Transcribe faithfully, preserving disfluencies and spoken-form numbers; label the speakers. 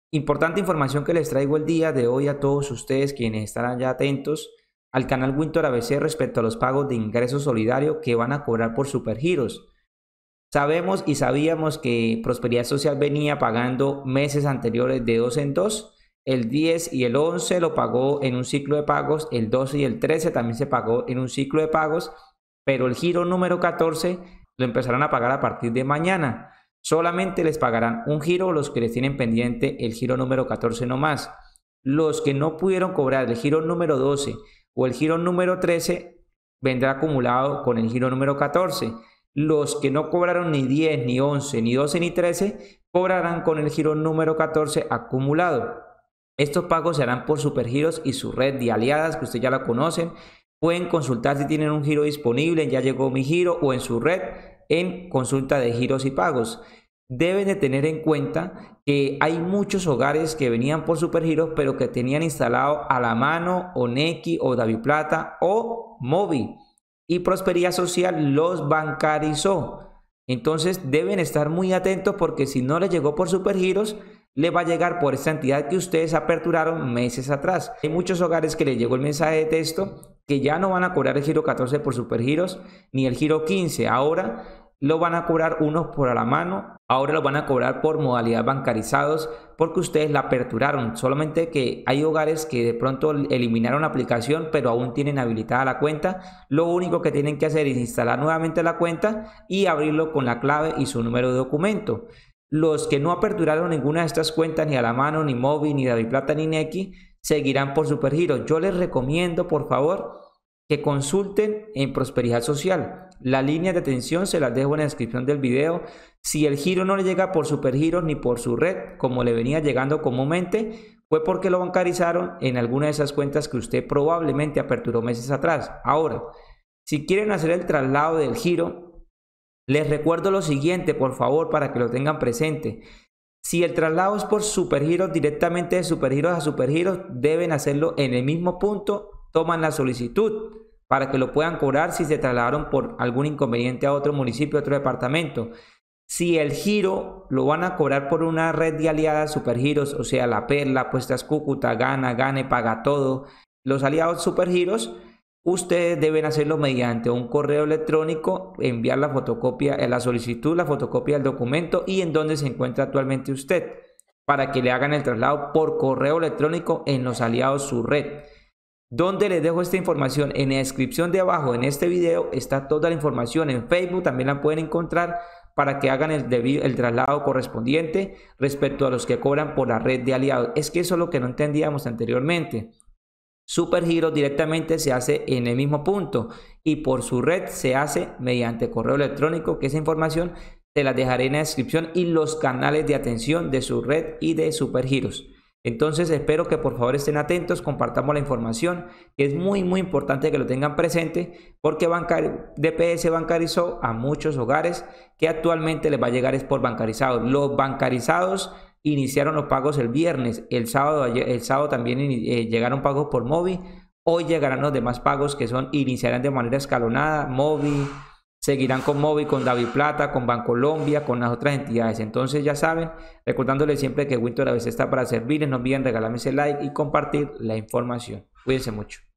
Speaker 1: Importante información que les traigo el día de hoy a todos ustedes quienes estarán ya atentos al canal Winter A B C respecto a los pagos de ingreso solidario que van a cobrar por Supergiros. Sabemos y sabíamos que Prosperidad Social venía pagando meses anteriores de dos en dos. El diez y el once lo pagó en un ciclo de pagos, el doce y el trece también se pagó en un ciclo de pagos, pero el giro número catorce lo empezarán a pagar a partir de mañana. Solamente les pagarán un giro los que les tienen pendiente el giro número catorce no más. Los que no pudieron cobrar el giro número doce o el giro número trece vendrá acumulado con el giro número catorce. Los que no cobraron ni diez, ni once, ni doce, ni trece cobrarán con el giro número catorce acumulado. Estos pagos se harán por Supergiros y su red de aliadas, que ustedes ya la conocen. Pueden consultar si tienen un giro disponible en Ya Llegó Mi Giro o en su red en consulta de giros y pagos. Deben de tener en cuenta que hay muchos hogares que venían por Supergiros pero que tenían instalado a la mano o Nequi o DaviPlata o Movi y Prosperidad Social los bancarizó. Entonces deben estar muy atentos porque si no les llegó por Supergiros, le va a llegar por esta entidad que ustedes aperturaron meses atrás. Hay muchos hogares que les llegó el mensaje de texto que ya no van a cobrar el giro catorce por Supergiros ni el giro quince. Ahora lo van a cobrar unos por a la mano, ahora lo van a cobrar por modalidad bancarizados porque ustedes la aperturaron. Solamente que hay hogares que de pronto eliminaron la aplicación pero aún tienen habilitada la cuenta. Lo único que tienen que hacer es instalar nuevamente la cuenta y abrirlo con la clave y su número de documento. Los que no aperturaron ninguna de estas cuentas, ni a la mano, ni Movi, ni DaviPlata, ni Nequi, seguirán por Supergiros. Yo les recomiendo, por favor, que consulten en Prosperidad Social. La línea de atención se las dejo en la descripción del video. Si el giro no le llega por Supergiros ni por su red, como le venía llegando comúnmente, fue porque lo bancarizaron en alguna de esas cuentas que usted probablemente aperturó meses atrás. Ahora, si quieren hacer el traslado del giro, les recuerdo lo siguiente, por favor, para que lo tengan presente. Si el traslado es por Supergiros, directamente de Supergiros a Supergiros, deben hacerlo en el mismo punto. Toman la solicitud para que lo puedan cobrar si se trasladaron por algún inconveniente a otro municipio, a otro departamento. Si el giro lo van a cobrar por una red de aliadas Supergiros, o sea, La Perla, Apuestas Cúcuta, Gana, Gane, Paga Todo, los aliados Supergiros, ustedes deben hacerlo mediante un correo electrónico, enviar la fotocopia, la solicitud, la fotocopia del documento y en dónde se encuentra actualmente usted, para que le hagan el traslado por correo electrónico en los aliados su red. Donde les dejo esta información en la descripción de abajo en este video está toda la información. En Facebook también la pueden encontrar para que hagan el, debido, el traslado correspondiente respecto a los que cobran por la red de aliados. Es que eso es lo que no entendíamos anteriormente. Supergiros directamente se hace en el mismo punto y por su red se hace mediante correo electrónico, que esa información te la dejaré en la descripción y los canales de atención de su red y de Supergiros. Entonces espero que por favor estén atentos, compartamos la información, que es muy muy importante que lo tengan presente porque D P S bancarizó a muchos hogares que actualmente les va a llegar es por bancarizados. Los bancarizados iniciaron los pagos el viernes, el sábado, el sábado también eh, llegaron pagos por Movi, hoy llegarán los demás pagos que son iniciarán de manera escalonada, Movi, seguirán con Movi, con DaviPlata, con Bancolombia, con las otras entidades. Entonces ya saben, recordándoles siempre que Winter A B C está para servirles, no olviden regalarme ese like y compartir la información. Cuídense mucho.